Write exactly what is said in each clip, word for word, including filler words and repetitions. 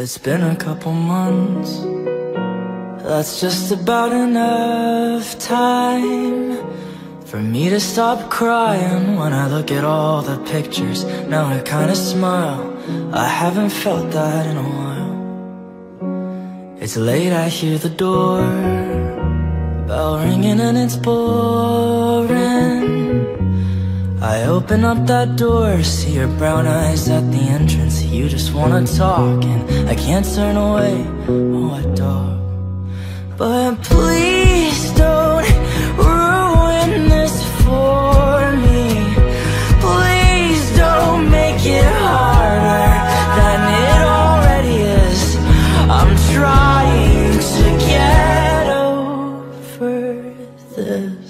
It's been a couple months. That's just about enough time for me to stop crying when I look at all the pictures. Now I kinda smile, I haven't felt that in a while. It's late, I hear the door bell ringing and it's boring. I open up that door, see your brown eyes at the entrance. You just wanna talk and I can't turn away, oh I dog. But please don't ruin this for me. Please don't make it harder than it already is. I'm trying to get over this.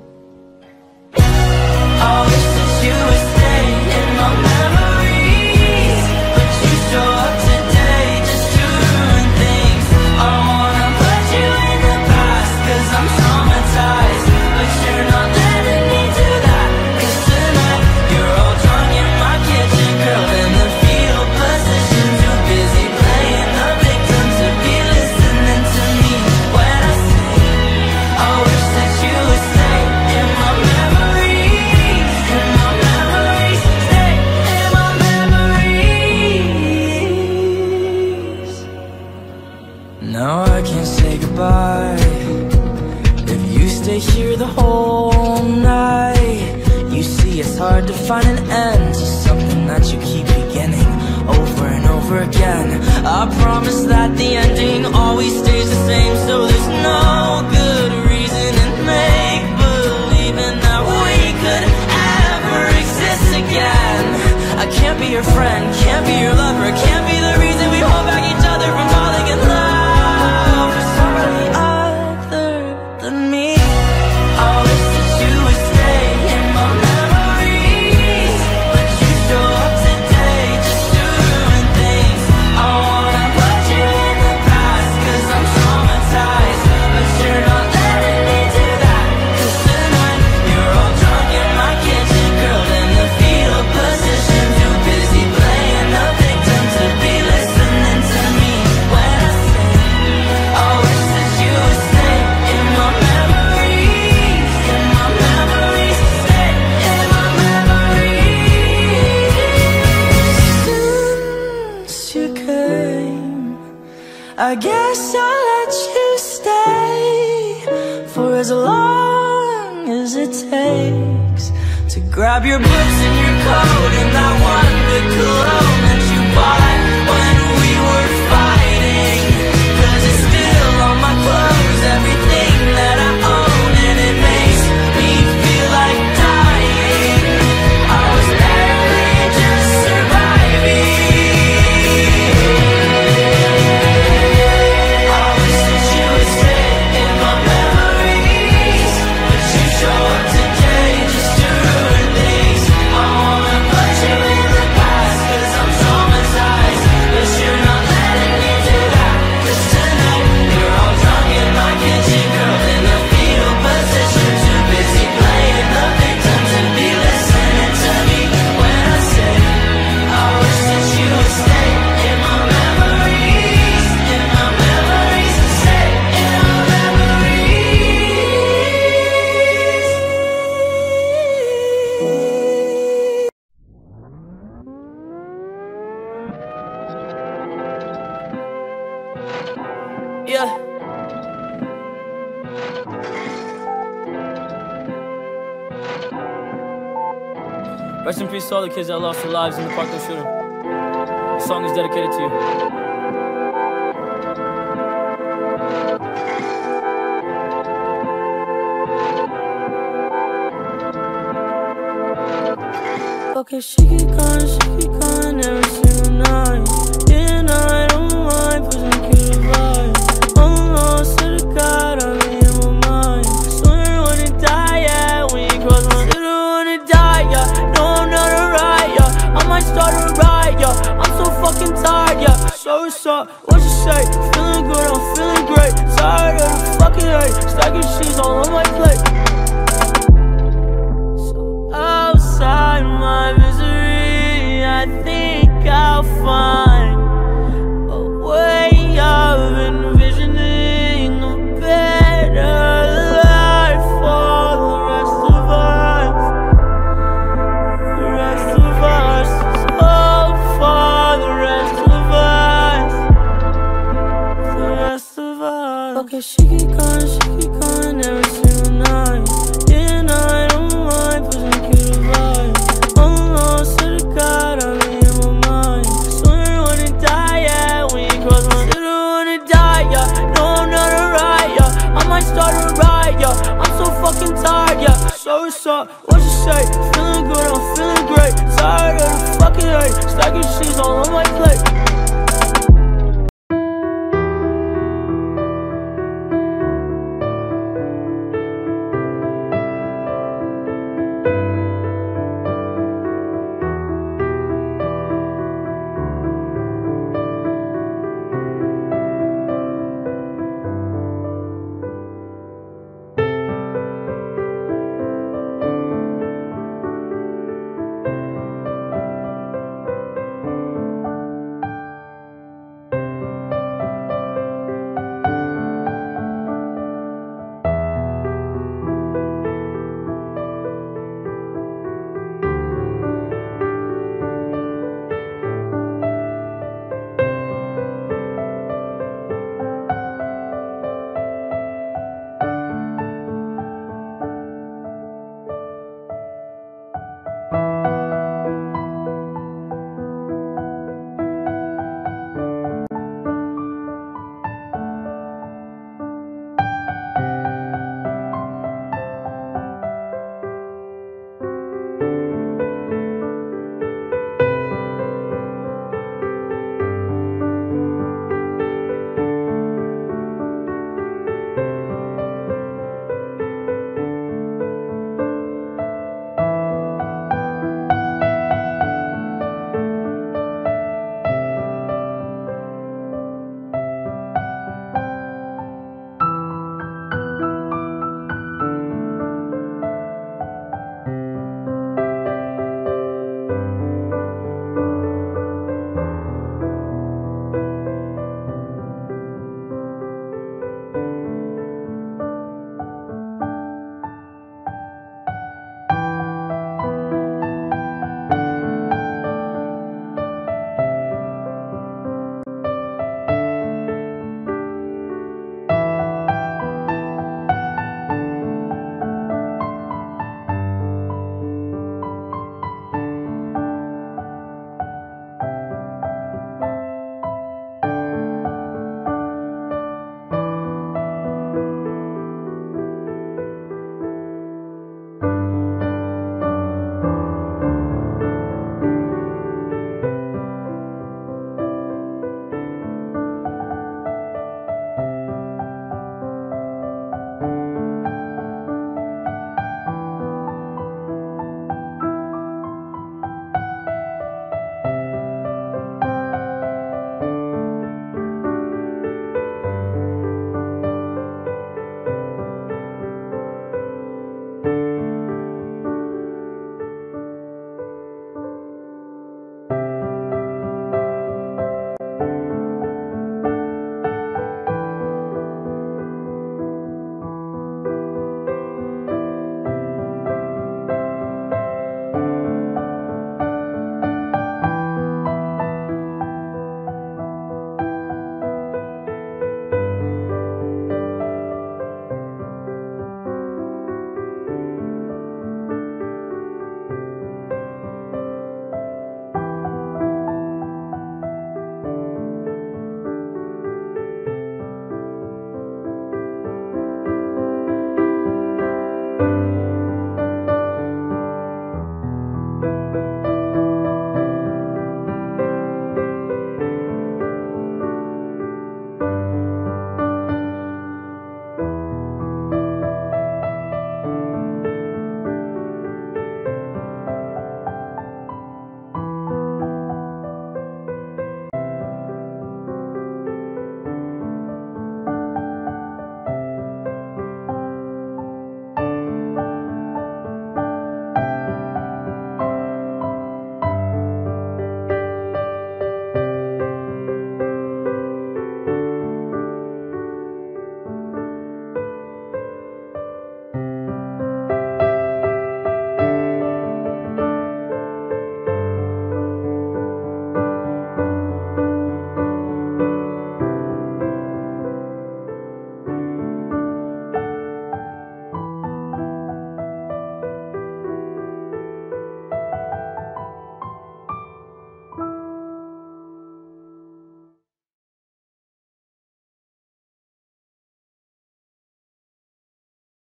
I wish that you would stay in my memories, but you show up today just to ruin things. I wanna put you in the past, cause I'm traumatized, but you're not letting me do that. Cause tonight, you're all drunk in my kitchen, girl, in the fetal position, too busy playing the victim to be listening to me when I say, I wish that you would stay in my memories, in my memories, stay in my memories. Now I can't say goodbye if you stay here the whole night. You see, it's hard to find an end to something that you keep beginning over and over again. I promise that the ending always stays the same, so there's no good reason in make-believing that we could ever exist again. I can't be your friend, can't be your lover, can't be the reason we hold back each other from falling in love with somebody other than me. I wish that you would stay in my memories, but you show up today just to ruin things. I wanna put you in the past, cause I'm traumatized, but you're not letting me do that. Cause tonight, you're all drunk in my kitchen, girl, in the fetal position, too busy playing the victim to be listening to me when I say, I wish that you would stay in my memories, in my memories, stay in my memories. Since you came, I guess I'll let you stay for as long as it takes to grab your books and your coat and that one good cologne that you bought when we were fighting. Cause it's still on my clothes, everything that I own, and it makes me feel like dying. I was barely just surviving. I wish that you would stay in my memories, but you show up today just to ruin things. I wanna put you in the past, cause I'm traumatized, but you're not letting me do that. Cause tonight, you're all drunk in my kitchen, girl, in the fetal position, too busy playing the victim to be listening to me when I say, I wish that you would stay in my memories, in my memories, stay in my memories. Yeah. Rest in peace to all the kids that lost their lives in the Parkland shooting. This song is dedicated to you. Okay, she keep calling, she keep calling every single night. Day and night on my mind, pushing the kid to vibe. Almost to the God, I'm in my mind. Swear I wanna die, yeah, when you cross my line. Still wanna die, yeah, no I'm not alright, yeah. I might start a riot, yeah, I'm so fucking tired, yeah. So what's up, what you say? Feeling good, I'm feeling great. Tired of the fucking hate, stacking sheets all on my plate. So outside my misery, I think I'll find a way. Okay, she keep going, she keep going every single night. Day and night, on my mind, pushing cute vibe. I'm lost to the God, I'm in my mind. Swear wanna die, yeah, when you cross my still wanna die, yeah. No, I'm not alright, yeah. I might start a riot, yeah. I'm so fucking tired, yeah. So what's up, what you say? Feeling good, I'm feeling great. Tired of the fucking hate. Stacking sheets all on my plate.